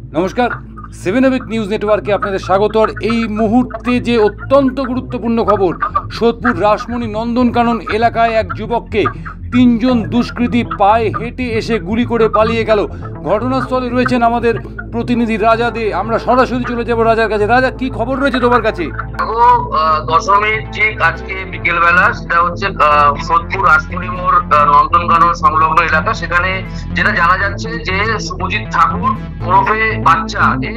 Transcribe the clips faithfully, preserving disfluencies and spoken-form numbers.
নমস্কার, seven awake news নেটওয়ার্কে আপনাদের স্বাগত। আর এই মুহূর্তে যে অত্যন্ত গুরুত্বপূর্ণ খবর, সোদপুর রাসমণি নন্দনকানন এলাকায় এক যুবককে তিনজন দুষ্কৃতী পায়ে হেঁটে এসে গুলি করে পালিয়ে গেল। ঘটনাস্থলে রয়েছেন আমাদের প্রতিনিধি রাজা দে। আমরা সরাসরি চলে যাব রাজার কাছে। রাজা, কি খবর রয়েছে তোমার কাছে? দশমীর ঠিক আজকে বিকেল বেলা, সেটা হচ্ছে সোদপুর রাসমণি মোড় নন্দনকানন সংলগ্ন এলাকা। সেখানে যেটা জানা যাচ্ছে যে শুভজিৎ ঠাকুর ওরফে বাচ্চা, এ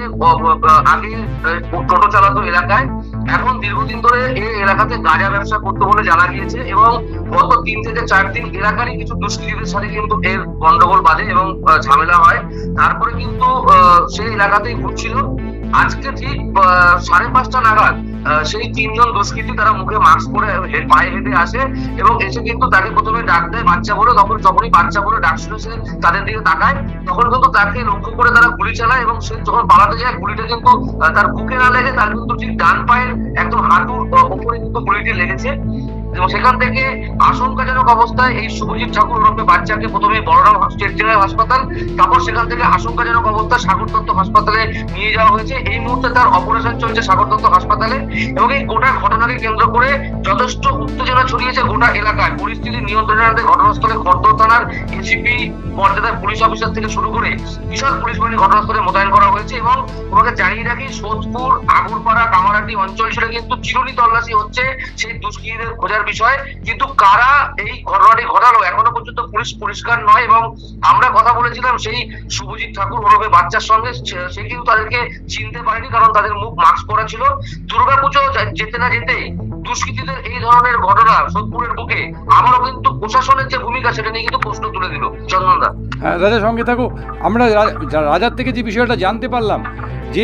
আগে টোটো চালাতো এলাকায়, এখন দীর্ঘদিন ধরে এই এলাকাতে গাঁজা ব্যবসা করতে বলে জানা গিয়েছে এবং গত তিন থেকে চার দিন এলাকারই কিছু দুষ্কৃতীদের সাথে কিন্তু এর গন্ডগোল বাঁধে এবং ঝামেলা হয়। তারপরে কিন্তু সেই এলাকাতেই ঘুরছিল। আজকে ঠিক সাড়ে পাঁচটা নাগাদ সেই তিনজন দুষ্কৃতী, তারা মুখে মাস্ক পরে পায়ে হেঁটে আসে এবং এসে কিন্তু তাকে প্রথমে ডাক দেয় বাচ্চা বলে। তখন যখনই বাচ্চা বলে ডাক শুনে সে তাদের দিকে তাকায়, তখন কিন্তু তাকে লক্ষ্য করে তারা গুলি চালায় এবং সে যখন পালাতে যায়, গুলিটা কিন্তু তার বুকে না লেগে তার কিন্তু ঠিক ডান পায়ের একদম হাঁটুর উপরে কিন্তু গুলিটি লেগেছে। এবং সেখান থেকে আশঙ্কাজনক অবস্থায় এই শুভজিৎ ঠাকুর ওরফে বাচ্চাকে প্রথমে বড়রাম স্টেট জেনারেল হাসপাতাল, তারপর সেখান থেকে আশঙ্কাজনক অবস্থায় সাগর দত্ত হাসপাতালে নিয়ে যাওয়া হয়েছে। এই মুহূর্তে তার অপারেশন চলছে সাগর দত্ত হাসপাতালে। এবং এই গোটা ঘটনাকে কেন্দ্র করে যথেষ্ট উত্তেজনা ছড়িয়েছে গোটা এলাকায়। পরিস্থিতি নিয়ন্ত্রণে আনতে ঘটনাস্থলে খড়দহ থানার এসিপি পর্যায়ের পুলিশ অফিসার থেকে শুরু করে বিশাল পুলিশ বাহিনী ঘটনাস্থলে মোতায়েন করা হয়েছে। এবং তোমাকে জানিয়ে রাখি, সোদপুর, আগরপাড়া, কামারহাটি অঞ্চল ছেড়ে কিন্তু চিরুনি তল্লাশি হচ্ছে সেই দুষ্কৃতীদের খোঁজার বিষয়। কিন্তু কারা এই ঘটনাটি ঘটালো এখনো পর্যন্ত পুলিশ পরিষ্কার নয়। এবং আমরা কথা বলেছিলাম সেই শুভজিৎ ঠাকুর ওরফে বাচ্চার সঙ্গে, সে কিন্তু তাদেরকে চিনতে পারেনি, কারণ তাদের মুখ মাস্ক পরা ছিল। দুর্গাপুজো যেতে না যেতেই দুষ্কৃতীদের এই ধরনের ঘটনা সোদপুরের বুকে আবারও কিন্তু প্রশাসনের যে ভূমিকা, সেটা নিয়ে কিন্তু প্রশ্ন তুলে দিল। চন্দনদা, হ্যাঁ রাজার সঙ্গে থাকো। আমরা রাজার থেকে যে বিষয়টা জানতে পারলাম যে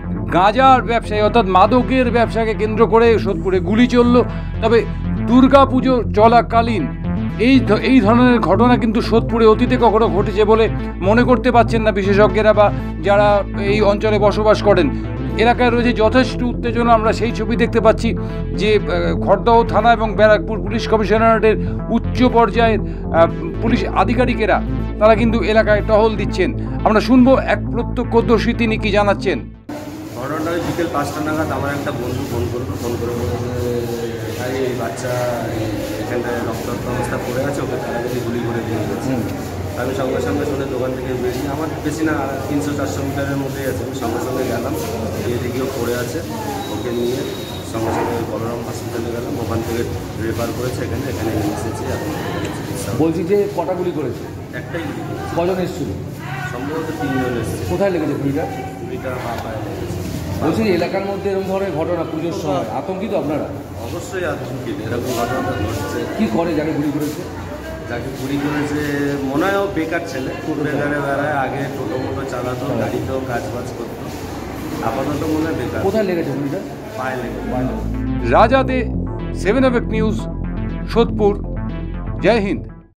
গাঁজার ব্যবসায়ী অর্থাৎ মাদকের ব্যবসাকে কেন্দ্র করে সোদপুরে গুলি চলল। তবে দুর্গা পুজো চলাকালীন এই এই ধরনের ঘটনা কিন্তু সোদপুরে অতীতে কখনো ঘটেছে বলে মনে করতে পারছেন না বিশেষজ্ঞরা বা যারা এই অঞ্চলে বসবাস করেন। এলাকায় রয়েছে যথেষ্ট উত্তেজনা। আমরা সেই ছবি দেখতে পাচ্ছি যে খড়দহ থানা এবং ব্যারাকপুর পুলিশ কমিশনারেটের উচ্চ পর্যায়ের পুলিশ আধিকারিকেরা তারা কিন্তু এলাকায় টহল দিচ্ছেন। আমরা শুনবো এক প্রত্যক্ষদর্শী, তিনি কি জানাচ্ছেন। ঘটনাটা বিকেল পাঁচটা নাগাদ আমার একটা বন্ধু ফোন করলো ফোন করে ভাই এই বাচ্চা এখানটায় রক্তাক্ত অবস্থা পড়ে আছে, ওকে তারা যদি গুলি করে দিয়ে গেছে। আমি সঙ্গে সঙ্গে শুনে দোকান থেকে বেরিয়ে, আমার বেশি না তিনশো চারশো মিটারের মধ্যেই আছে, আমি সঙ্গে সঙ্গে গেলাম, গিয়ে দিকেও পড়ে আছে, ওকে নিয়ে সঙ্গে সঙ্গে বলরাম হসপিটালে গেলাম। ওখান থেকে রেফার করেছে এখানে এখানে এসেছি। এখন বলছি যে কটা গুলি করেছে? একটাই গুলি। কজন এসেছিল? সম্ভবত তিনজন এসেছে। কোথায় লেগেছে গুলিটা? গুলিটা পা পায়ে লেগেছে। বলছি এলাকার মধ্যে এরকম ধরনের ঘটনা পুজোর সময় আতঙ্কিত আপনারা? অবশ্যই আতঙ্কিত, এরকম ঘটনা ঘটছে। কি করে যাকে গুলি করেছে? যাকে গুলি করেছে মনে হয় ও বেকার ছেলে, বেকারে বেড়ায়, আগে টোটো মোটো চালাতো, গাড়িতেও কাজ বাজ করতো, আপাতত মনে হয় বেকার। কোথায় লেগেছে গুলিটা? পায়ে লেগেছে। Raja De, seven awake news, Sodepur. Jai Hind.